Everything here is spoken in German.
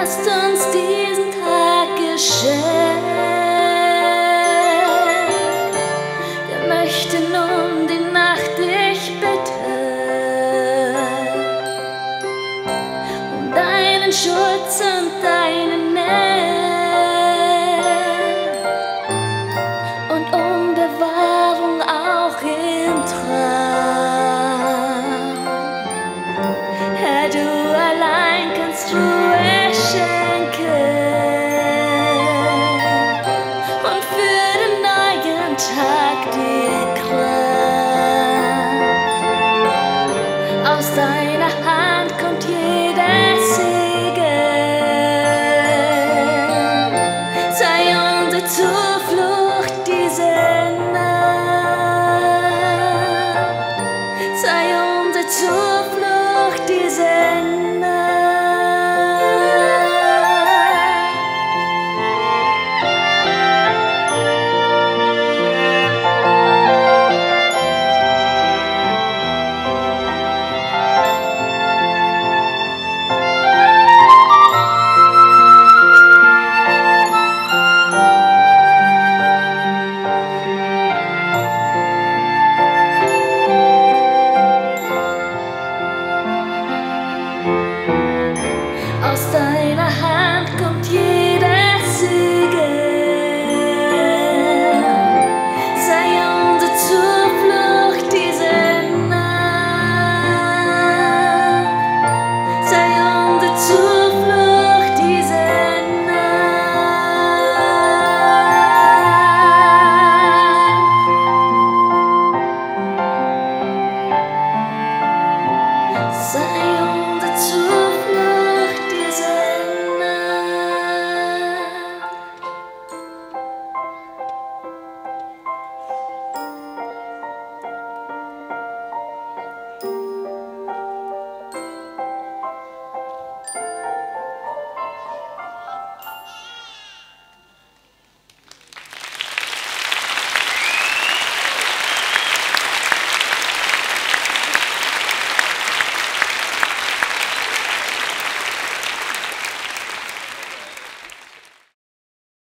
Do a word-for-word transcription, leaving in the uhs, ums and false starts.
hast uns diesen Tag geschenkt. Wir möchten um die Nacht dich bitten, um deinen Schutz und deine Nähe und um Bewahrung auch im Traum. Herr, du allein kannst Ruhe schenken und für den neuen Tag dir Kraft. Aus deiner Hand kommt jeder Segen. Sei unsere Zuflucht diese Nacht. Sei unsere Zuflucht diese Aus deiner Hand kommt jeder Segen. Sei unsere Zuflucht diese Nacht. Sei unsere Zuflucht diese Nacht. Sei unsere Zuflucht.